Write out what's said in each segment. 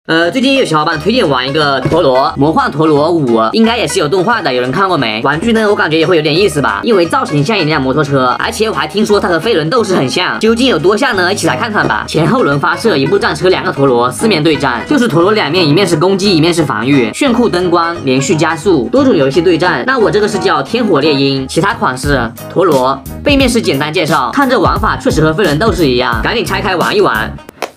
最近有小伙伴推荐玩一个陀螺魔幻陀螺5，应该也是有动画的，有人看过没？玩具呢，我感觉也会有点意思吧，因为造型像一辆摩托车，而且我还听说它和飞轮斗士很像，究竟有多像呢？一起来看看吧。前后轮发射，一部战车，2个陀螺，四面对战，就是陀螺两面，一面是攻击，一面是防御，炫酷灯光，连续加速，多种游戏对战。那我这个是叫天火猎鹰，其他款式陀螺，背面是简单介绍，看这玩法确实和飞轮斗士一样，赶紧拆开玩一玩。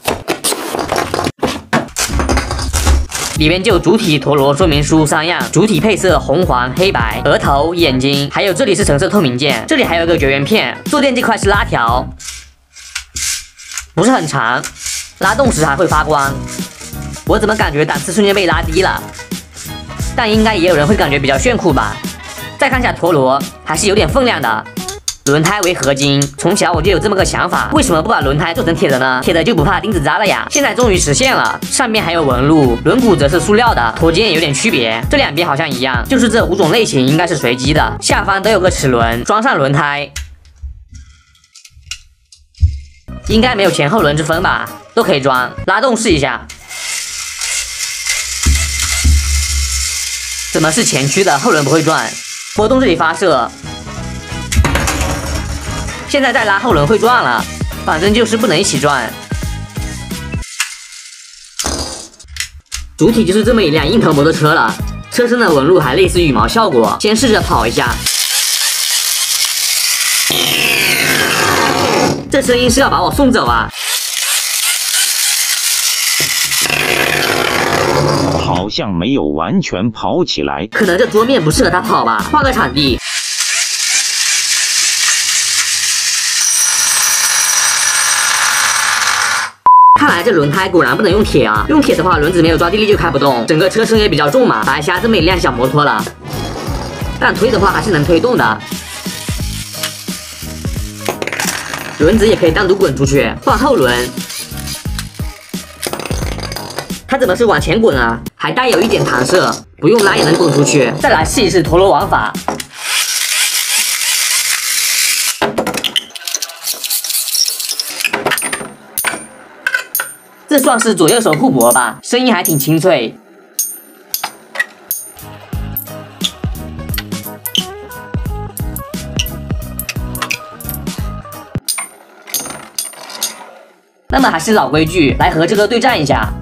里面就有主体陀螺说明书3样，主体配色红、黄、黑白，额头、眼睛，还有这里是橙色透明键，这里还有个绝缘片。坐垫这块是拉条，不是很长，拉动时还会发光。我怎么感觉档次瞬间被拉低了？但应该也有人会感觉比较炫酷吧。再看一下陀螺，还是有点分量的。 轮胎为合金，从小我就有这么个想法，为什么不把轮胎做成铁的呢？铁的就不怕钉子扎了呀。现在终于实现了，上面还有纹路，轮毂则是塑料的，陀尖也有点区别，这两边好像一样，就是这5种类型应该是随机的。下方都有个齿轮，装上轮胎，应该没有前后轮之分吧？都可以装，拉动试一下，怎么是前驱的，后轮不会转？拨动这里发射。 现在再拉后轮会转了，反正就是不能一起转。主体就是这么一辆硬头摩托车了，车身的纹路还类似羽毛效果。先试着跑一下，这声音是要把我送走啊！ 好像没有完全跑起来， 可能这桌面不适合它跑吧，换个场地。 看来这轮胎果然不能用铁啊！用铁的话，轮子没有抓地力就开不动，整个车身也比较重嘛，白瞎这么一辆小摩托了。但推的话还是能推动的，轮子也可以单独滚出去。换后轮，它怎么是往前滚啊？还带有一点弹射，不用拉也能滚出去。再来试一试陀螺玩法。 这算是左右手互搏吧，声音还挺清脆。那么还是老规矩，来和这个对战一下。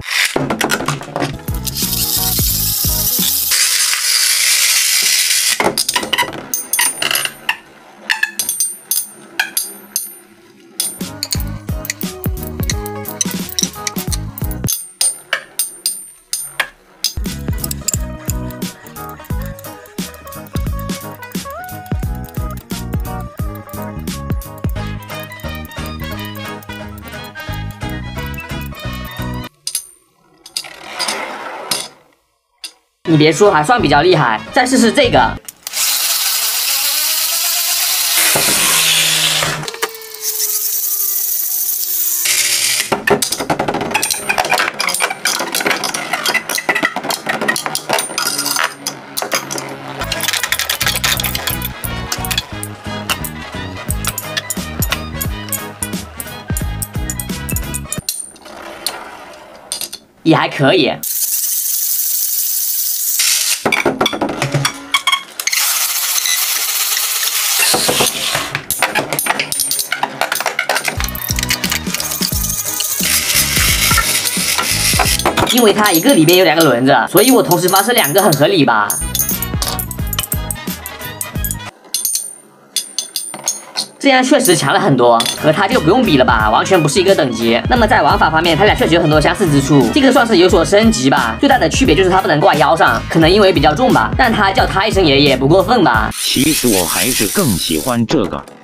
你别说，还算比较厉害。再试试这个，也还可以。 因为它一个里边有2个轮子，所以我同时发射2个很合理吧？这样确实强了很多，和它就不用比了吧，完全不是一个等级。那么在玩法方面，它俩确实有很多相似之处，这个算是有所升级吧。最大的区别就是它不能挂腰上，可能因为比较重吧，但它叫它一声爷爷不过分吧？ 其实我还是更喜欢这个。